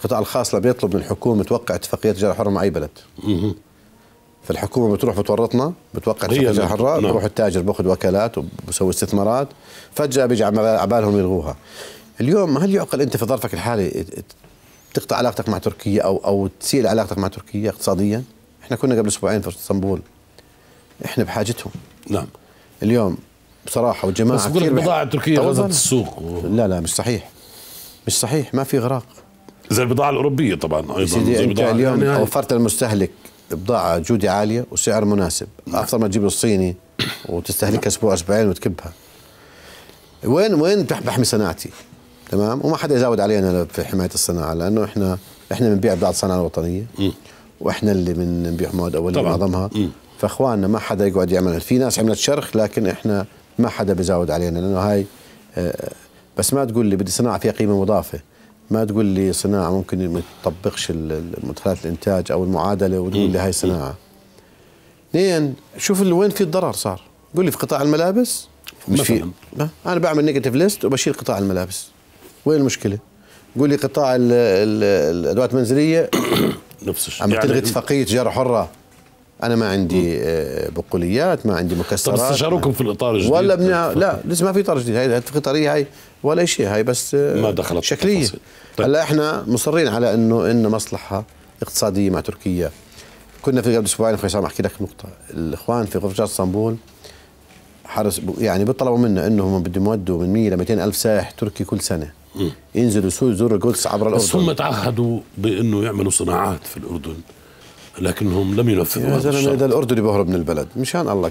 القطاع الخاص لما بيطلب من الحكومه توقع اتفاقيه تجاره حره مع اي بلد، فالحكومه بتروح بتورطنا بتوقع اتفاقيه تجاره حره، بروح التاجر باخذ وكالات وبسوي استثمارات، فجاه بيجي على بالهم يلغوها. اليوم هل يعقل انت في ظرفك الحالي تقطع علاقتك مع تركيا او تسيء علاقتك مع تركيا اقتصاديا؟ احنا كنا قبل اسبوعين في اسطنبول، احنا بحاجتهم. نعم. اليوم بصراحه والجماعه بس بقول لك البضاعه التركيه غزت السوق لا مش صحيح، مش صحيح، ما في اغراق زي البضاعه الاوروبيه طبعا ايضا. سيدي انت اليوم يعني وفرت للمستهلك بضاعه جوده عاليه وسعر مناسب، افضل ما تجيب الصيني وتستهلكها اسبوع اسبوعين وتكبها. وين بحمي صناعتي؟ تمام، وما حدا يزود علينا في حمايه الصناعه، لانه احنا بنبيع بضاعه الصناعه الوطنيه واحنا اللي بنبيع مواد اوليه معظمها. فاخواننا ما حدا يقعد يعمل، في ناس عملت شرخ لكن احنا ما حدا بيزود علينا، لانه هاي بس ما تقول لي بدي صناعه فيها قيمه مضافه، ما تقول لي صناعه ممكن ما تطبقش مدخلات الانتاج او المعادله وتقول لي هاي صناعه. اثنين، شوف وين في الضرر صار، قول لي في قطاع الملابس مش في، انا بعمل نيجاتيف ليست وبشيل قطاع الملابس، وين المشكله؟ قول لي قطاع الادوات المنزليه نفس الشيء، عم تلغي اتفاقيه تجاره حره، انا ما عندي بقوليات، ما عندي مكسرات. طب استشاروكم في الاطار الجديد ولا لا لسه ما في اطار جديد، هاي اتفاقيه طريه هاي ولا شيء، هاي بس ما دخلت شكليه. طيب. هلا احنا مصرين على انه مصلحه اقتصاديه مع تركيا. كنا في قبل اسبوعين اخوي عصام احكي لك نقطه، الاخوان في غرفه اسطنبول حرس يعني بيطلبوا منا انه هم بدهم يودوا من 100 ل 200 الف سائح تركي كل سنه ينزلوا يزوروا القدس عبر الاردن. بس هم تعهدوا بانه يعملوا صناعات في الاردن لكنهم لم ينفذوا. يا زلمه اذا الاردني بيهرب من البلد مشان الله